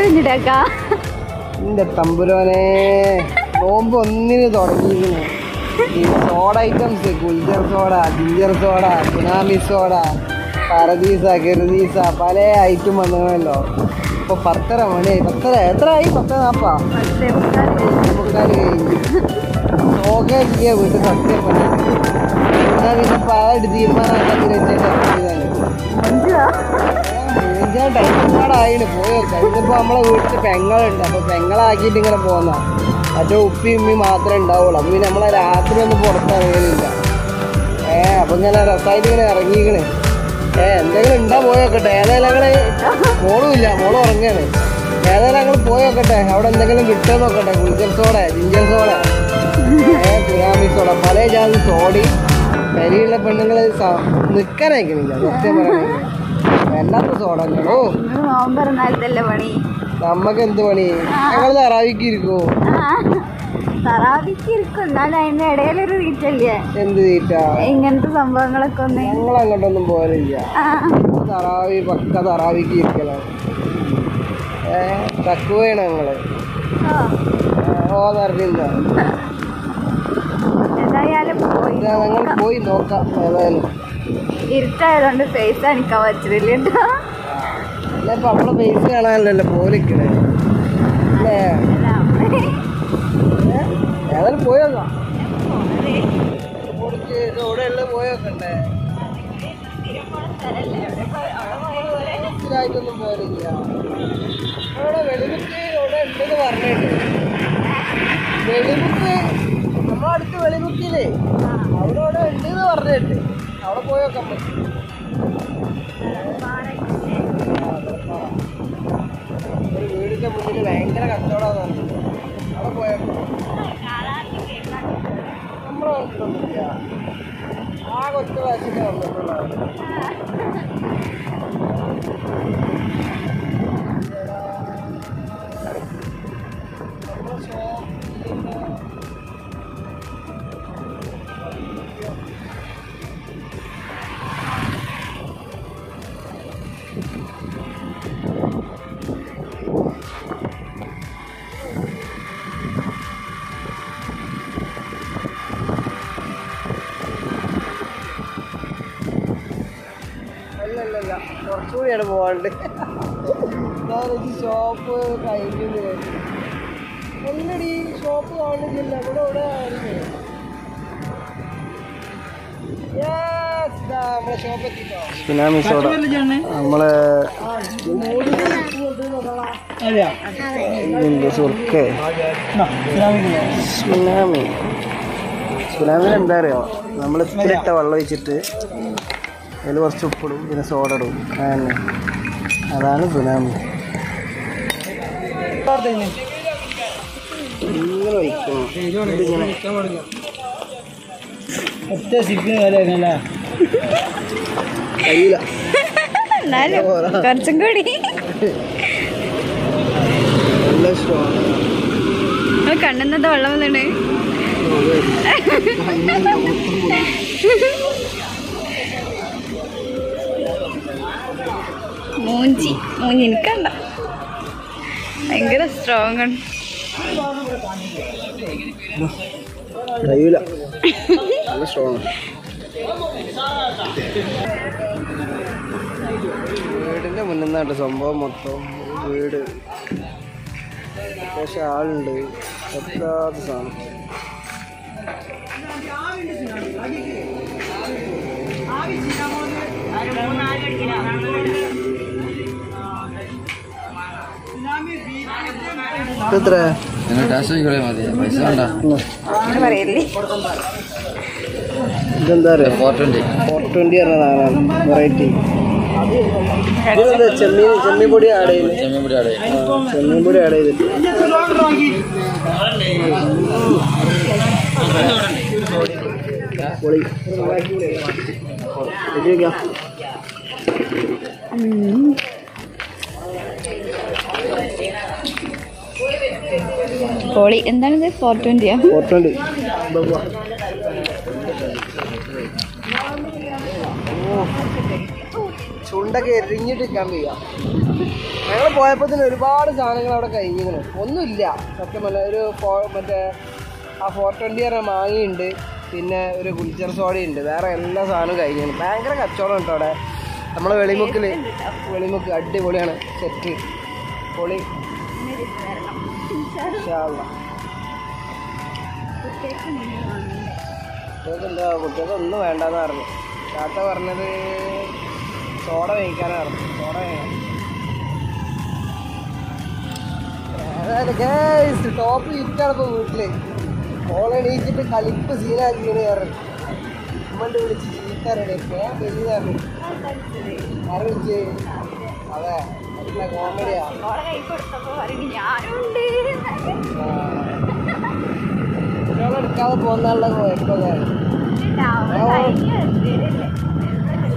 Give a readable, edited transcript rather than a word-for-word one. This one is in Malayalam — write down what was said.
എന്റെ തമ്പുരോനെ നോമ്പ് ഒന്നിന് തുടങ്ങിയിരിക്കുന്നു. ഈ soda items, Gulzar soda, ginger soda, tsunami soda, പരദീസ, ഗിർദീസ, പല ഐറ്റം വന്നല്ലോ. ഇപ്പൊ 10:30 മണിയായി. 10:30 എത്രയായി? 10:40 കഴിഞ്ഞു. നോക്കിയ വീട്ടിൽ സത്യം പണി. എന്നാൽ പിന്നെ പാട് തീരുമാനമാക്കി വെച്ചിട്ട് ടൈപ്പാടായിന് പോയോ. കഴിഞ്ഞപ്പോൾ നമ്മളെ വീട്ടിൽ പെങ്ങളുണ്ട്. അപ്പോൾ പെങ്ങളാക്കിയിട്ട് ഇങ്ങനെ പോന്ന മറ്റേ ഉപ്പി ഉമ്മി മാത്രമേ ഉണ്ടാവുള്ളൂ. അപ്പോൾ പിന്നെ നമ്മളെ രാത്രി ഒന്നും പുറത്തിറങ്ങുന്നില്ല. അപ്പോൾ ഇങ്ങനെ രസമായിട്ട് ഇങ്ങനെ ഇറങ്ങിക്കണ്. എന്തെങ്കിലും ഉണ്ടാ പോയോക്കട്ടെ. ഏതായാലും ഞങ്ങൾ മോളുമില്ല, മോളും ഉറങ്ങുകയാണ്. ഏതായാലും ഞങ്ങൾ പോയോക്കട്ടെ. അവിടെ എന്തെങ്കിലും കിട്ടുമോ നോക്കട്ടെ. Gulzar soda, ginger soda, tsunami soda, പല ജാതി സോഡി. പെരിയുള്ള പെണ്ണുങ്ങൾ നിൽക്കാനയക്കണില്ല സത്യം പറയാൻ. വല്ലാത്ത സോഡങ്ങളോ. നമ്മക്ക് എന്ത് പണി? ഞങ്ങൾ തറാവിക്കിരിക്കോ? എന്ത് തീറ്റ? ഇങ്ങനത്തെ സംഭവങ്ങളൊക്കെ ഞങ്ങൾ അങ്ങോട്ടൊന്നും പോലില്ല. തറാവി പക്ക തറാവിക്ക് ഇരിക്കലാണ്. തക്കുവാണ് ഞങ്ങള്. അറിഞ്ഞില്ല. ഞങ്ങൾ പോയി നോക്കാം. ഏതായാലും ഇരുട്ടായതുകൊണ്ട് ഫേസ് കാണിക്കാൻ പറ്റില്ല. ഇപ്പൊ നമ്മളെ ഫേസ് കാണാനല്ലോ പോലിക്കണേ അല്ലേ? ഏതായാലും പോയോക്കാം. ഇവിടെ എല്ലാം പോയോക്കണ്ടേ? ായിട്ടൊന്നും പോലില്ല. അവിടെ വെളിമുക്ക് ഇവിടെ ഉണ്ടെന്ന് പറഞ്ഞിട്ട്. വെളിമുക്ക് നമ്മളടുത്ത് വെളിമുക്കില്ലേ, അവിടെ ഇവിടെ ഉണ്ടെന്ന് പറഞ്ഞിട്ട് അവിടെ പോയോക്കാൻ പറ്റും. ഒരു വീടിന്റെ മുന്നിൽ ഭയങ്കര കച്ചവടമാണ്. അവിടെ പോയോക്കാം. നമ്മളെ വന്നിട്ടൊന്നുമില്ല. ആ കൊച്ചു പ്രാവശ്യമേ വന്നിട്ടുള്ളതാണ്. അല്ലല്ല, കുറച്ചുകൂടിയാണ് പോകാണ്ട്. ഷോപ്പ് കഴിഞ്ഞു. ഒന്നടി ഷോപ്പ് കാണില്ല. ഇവിടെ ഇവിടെ നമ്മളെ ഷോപ്പ് എത്തിട്ടോ. സുനാമി സോഡ നമ്മളെ സുർക്കേ. സുനാമിൽ എന്താ അറിയോ, നമ്മൾ ഇത്തിരിട്ട വെള്ളം ഒഴിച്ചിട്ട് അതിൽ കുറച്ച് ഉപ്പിടും, പിന്നെ സോഡ ഇടും. അതാണ് സുനാമി. ഇങ്ങനെ ഒഴിക്കണം. കഴിയില്ല. കുറച്ചും കൂടി കണ്ണുന്നത് വെള്ളം വന്നിട്ട് മൂഞ്ചി എനിക്കണ്ട. ഭയങ്കര സ്ട്രോങ് ആണ്. കഴിയില്ല, നല്ല സ്ട്രോങ്. വീടിൻ്റെ മുന്നിൽ നിന്നായിട്ട് സംഭവം മൊത്തം. വീട് പക്ഷെ ആളുണ്ട്. എത്താത്ത സാധനം. എത്ര ഇതെന്താ പറയുക? 420 പറഞ്ഞതാണ് വെറൈറ്റി. ചെമ്മീൻ പൊടി ആഡ് ചെയ്ത് പൊളി. പൊളി. എന്താണിത്? 420. ചുണ്ടൊക്കെ എരിഞ്ഞിട്ട് നിൽക്കാൻ വയ്യ. ഞങ്ങൾ പോയപ്പോൾ തന്നെ ഒരുപാട് സാധനങ്ങൾ അവിടെ കഴിഞ്ഞിരുന്നു. ഒന്നുമില്ല സത്യം പറഞ്ഞാൽ. ഒരു മറ്റേ ആ 420 പറഞ്ഞ മാങ്ങയുണ്ട്, പിന്നെ ഒരു ഗുൽച്ചർ സോഡയുണ്ട്, വേറെ എല്ലാ സാധനവും കഴിഞ്ഞിരുന്നു. ഭയങ്കര കച്ചവടം കേട്ടോ അവിടെ. നമ്മളെ വെളിമുക്ക് അടിപൊളിയാണ്. സെറ്റ് പൊളി. കുട്ടികൾക്കെന്താ, കുട്ടികൾക്കൊന്നും വേണ്ടെന്ന് പറഞ്ഞു. താത്ത പറഞ്ഞത് സോഡ കഴിക്കാനാണ് പറഞ്ഞു. സോഡ വേണം. ടോപ്പ് ഇരിക്കാണ് ഇപ്പോൾ വീട്ടില്. ഓളെണീച്ചിട്ട് കളിപ്പ് സീനാക്കിയാണ് കാരണം ഉമ്മൻ്റെ വിളിച്ച് ചീത്താറേ വലിയതാണ് അറിയിച്ച്. അതെ, നല്ല കോമഡിയാ. കുട്ടികളെടുക്കാതെ പോകുന്നുള്ള കുഴപ്പമാണ്.